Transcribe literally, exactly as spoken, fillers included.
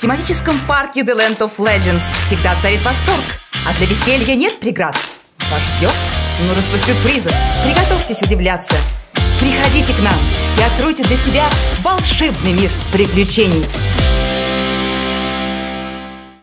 тематическом парке The Land of Legends всегда царит восторг, а для веселья нет преград. Вас ждет множество сюрпризов. Приготовьтесь удивляться. Приходите к нам и откройте для себя волшебный мир приключений.